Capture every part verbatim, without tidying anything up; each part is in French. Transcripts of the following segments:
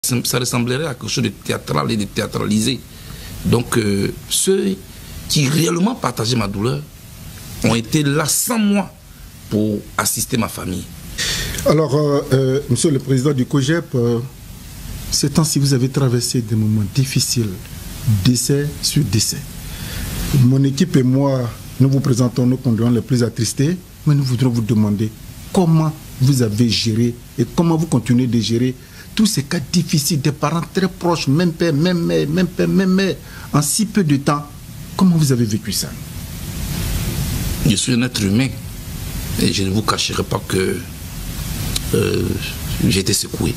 Ça ressemblerait à quelque chose de théâtral et de théâtralisé. Donc, euh, ceux qui réellement partageaient ma douleur ont été là sans moi pour assister ma famille. Alors, euh, euh, monsieur le président du COJEP, euh, ces temps-ci, vous avez traversé des moments difficiles, décès sur décès. Mon équipe et moi, nous vous présentons nos condoléances les plus attristées, mais nous voudrions vous demander comment vous avez géré et comment vous continuez de gérer tous ces cas difficiles, des parents très proches, même père, même mère, même père, même mère, en si peu de temps. Comment vous avez vécu ça? Je suis un être humain et je ne vous cacherai pas que euh, j'ai été secoué.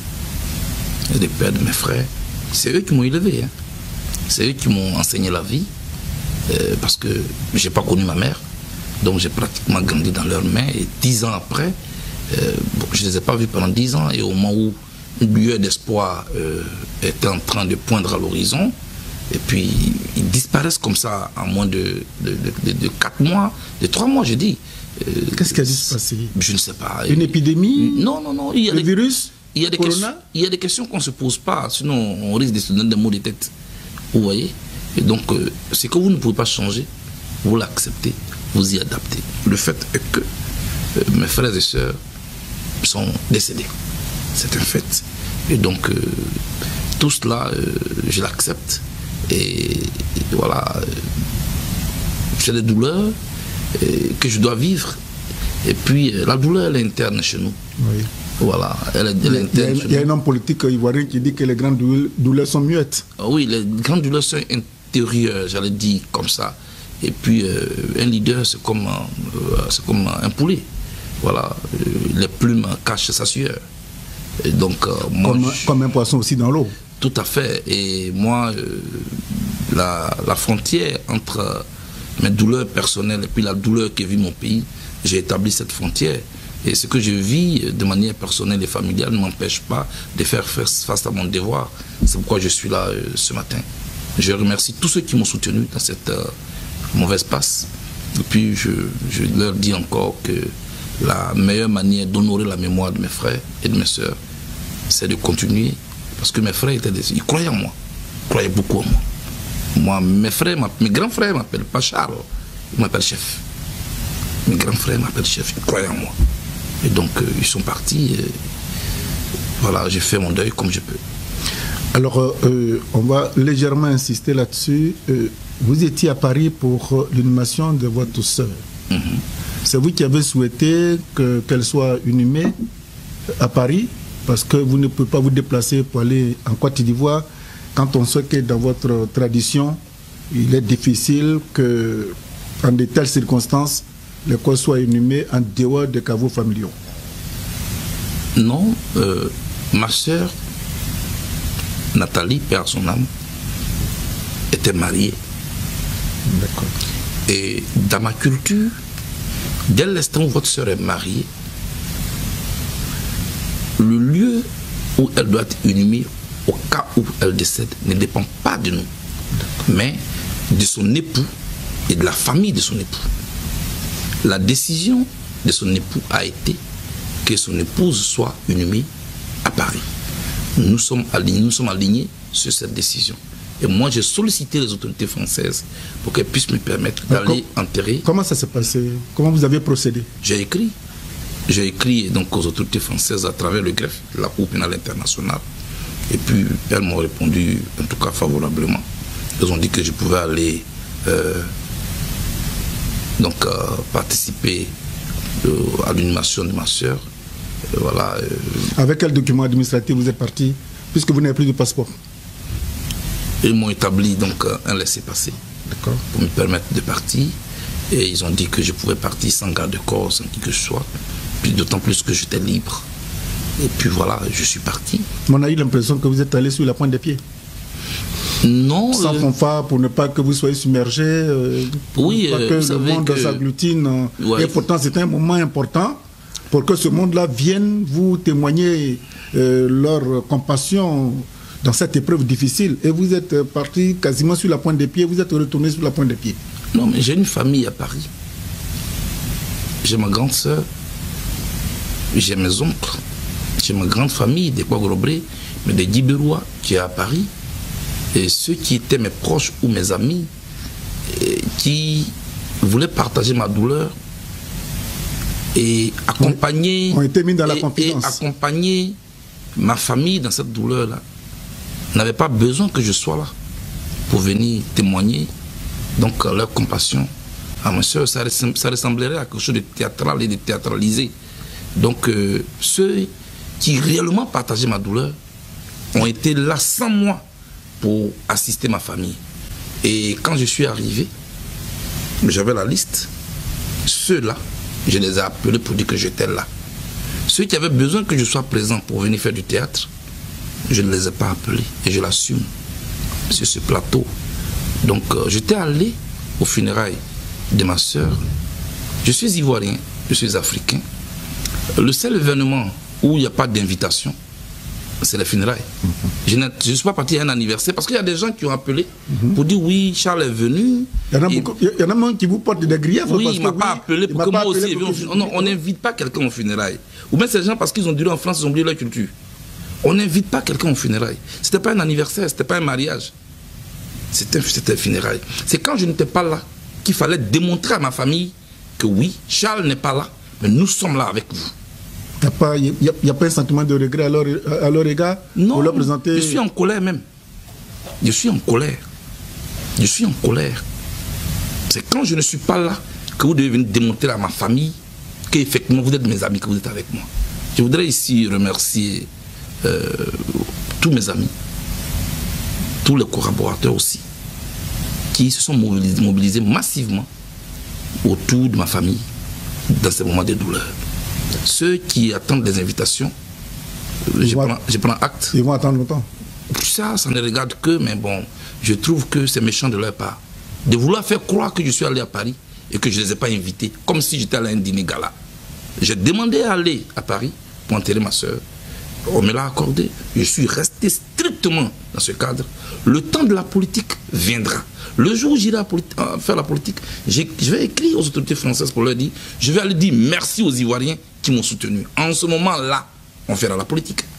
Les pères de mes frères, c'est eux qui m'ont élevé. Hein. C'est eux qui m'ont enseigné la vie euh, parce que je n'ai pas connu ma mère. Donc j'ai pratiquement grandi dans leurs mains et dix ans après, euh, bon, je ne les ai pas vus pendant dix ans et au moment où une lueur d'espoir euh, était en train de poindre à l'horizon. Et puis, ils disparaissent comme ça en moins de, de, de, de quatre mois, de trois mois, je dis. Euh, Qu'est-ce qui a dû se passer? Je ne sais pas. Une épidémie? Non, non, non. Il y a le des, virus? Il y a des questions, il y a des questions qu'on ne se pose pas, sinon on risque de se donner des mots de tête. Vous voyez? Et donc, euh, ce que vous ne pouvez pas changer, vous l'acceptez, vous y adaptez. Le fait est que euh, mes frères et sœurs sont décédés. C'est un fait. Et donc, euh, tout cela, euh, je l'accepte. Et, et voilà, euh, j'ai des douleurs euh, que je dois vivre. Et puis, euh, la douleur, elle est interne chez nous. Oui. Voilà, elle est, elle est il y a, interne. Il y a un homme politique ivoirien qui dit que les grandes douleurs sont muettes. Oui, les grandes douleurs sont intérieures, j'allais dire comme ça. Et puis, euh, un leader, c'est comme, euh, c'est comme un poulet. Voilà, euh, les plumes cachent sa sueur. Et donc, euh, moi, comme, je... comme un poisson aussi dans l'eau. Tout à fait. Et moi, euh, la, la frontière entre mes douleurs personnelles et puis la douleur que vit mon pays, j'ai établi cette frontière. Et ce que je vis de manière personnelle et familiale ne m'empêche pas de faire face à mon devoir. C'est pourquoi je suis là euh, ce matin. Je remercie tous ceux qui m'ont soutenu dans cette euh, mauvaise passe. Et puis, je, je leur dis encore que la meilleure manière d'honorer la mémoire de mes frères et de mes sœurs, c'est de continuer. Parce que mes frères étaient des... Ils croyaient en moi. Ils croyaient beaucoup en moi. Moi, mes frères, mes grands frères ne m'appellent pas Charles. Ils m'appellent chef. Mes grands frères m'appellent chef. Ils croyaient en moi. Et donc, euh, ils sont partis. Et voilà, j'ai fait mon deuil comme je peux. Alors, euh, on va légèrement insister là-dessus. Euh, vous étiez à Paris pour euh, l'inhumation de votre sœur. Mm-hmm. C'est vous qui avez souhaité que, qu'elle soit inhumée à Paris, parce que vous ne pouvez pas vous déplacer pour aller en Côte d'Ivoire. Quand on sait que dans votre tradition, il est difficile que, en de telles circonstances, les corps soient inhumés en dehors des caveaux familiaux. Non, euh, ma sœur, Nathalie, père son âme, était mariée. D'accord. Et dans ma culture, dès l'instant où votre sœur est mariée, le lieu où elle doit être inhumée, au cas où elle décède, ne dépend pas de nous, mais de son époux et de la famille de son époux. La décision de son époux a été que son épouse soit inhumée à Paris. Nous sommes alignés, nous sommes alignés sur cette décision. Et moi, j'ai sollicité les autorités françaises pour qu'elles puissent me permettre d'aller enterrer. Comment ça s'est passé? Comment vous avez procédé? J'ai écrit. J'ai écrit donc aux autorités françaises à travers le greffe de la Cour pénale internationale. Et puis, elles m'ont répondu, en tout cas favorablement. Elles ont dit que je pouvais aller euh, donc, euh, participer euh, à l'inhumation de ma soeur. Euh, voilà, euh, Avec quel document administratif vous êtes parti, puisque vous n'avez plus de passeport? Ils m'ont établi donc un laissez-passer pour me permettre de partir. Et ils ont dit que je pouvais partir sans garde-corps, sans qui que ce soit. Puis d'autant plus que j'étais libre. Et puis voilà, je suis parti. On a eu l'impression que vous êtes allé sur la pointe des pieds. Non. Sans euh... fanfare, pour ne pas que vous soyez submergé. Euh, oui, pour pas euh, que le monde que... s'agglutine. Euh, ouais. Et pourtant, c'est un moment important pour que ce monde-là vienne vous témoigner euh, leur compassion dans cette épreuve difficile. Et vous êtes parti quasiment sur la pointe des pieds, vous êtes retourné sur la pointe des pieds. Non, mais j'ai une famille à Paris. J'ai ma grande sœur, j'ai mes oncles, j'ai ma grande famille des Kouagrobré, mais des Guibérois qui est à Paris, et ceux qui étaient mes proches ou mes amis, et qui voulaient partager ma douleur et accompagner, ont été mis dans la et, confidence. et accompagner ma famille dans cette douleur-là, n'avaient pas besoin que je sois là pour venir témoigner donc leur compassion à ma soeur. Ça, ça ressemblerait à quelque chose de théâtral et de théâtralisé. Donc euh, ceux qui réellement partageaient ma douleur ont été là sans moi pour assister ma famille. Et quand je suis arrivé, j'avais la liste. Ceux-là, je les ai appelés pour dire que j'étais là. Ceux qui avaient besoin que je sois présent pour venir faire du théâtre, je ne les ai pas appelés et je l'assume sur ce plateau. Donc euh, j'étais allé aux funérailles de ma soeur. Je suis ivoirien, je suis africain. Le seul événement où il n'y a pas d'invitation, c'est les funérailles. Mm-hmm. Je ne suis pas parti à un anniversaire parce qu'il y a des gens qui ont appelé mm-hmm. pour dire oui, Charles est venu. Il y en a, beaucoup, il y en a même qui vous portent des griefs. Oui, parce il ne m'a que, pas oui, appelé pour que moi aussi. Pour que non, on n'invite pas quelqu'un aux funérailles. Ou bien ces gens, parce qu'ils ont duré en France, ils ont oublié leur culture. On n'invite pas quelqu'un aux funérailles. Ce n'était pas un anniversaire, ce n'était pas un mariage. C'était un funéraille. C'est quand je n'étais pas là qu'il fallait démontrer à ma famille que oui, Charles n'est pas là, mais nous sommes là avec vous. Il n'y a, a pas un sentiment de regret à leur, à leur égard? Non, pour leur présenter... je suis en colère même. Je suis en colère. Je suis en colère. C'est quand je ne suis pas là que vous devez venir démontrer à ma famille qu'effectivement vous êtes mes amis, que vous êtes avec moi. Je voudrais ici remercier euh, tous mes amis, tous les collaborateurs aussi, qui se sont mobilisés, mobilisés massivement autour de ma famille dans ces moments de douleur. Ceux qui attendent des invitations, je prends, je prends acte. Ils vont attendre longtemps. Ça, ça ne regarde que, mais bon, je trouve que c'est méchant de leur part. De vouloir faire croire que je suis allé à Paris et que je ne les ai pas invités, comme si j'étais allé à un dîner gala. J'ai demandé à aller à Paris pour enterrer ma soeur. On me l'a accordé. Je suis resté strictement dans ce cadre. Le temps de la politique viendra. Le jour où j'irai faire la politique, je vais écrire aux autorités françaises pour leur dire, je vais aller dire merci aux Ivoiriens qui m'ont soutenu. En ce moment-là, on fera la politique.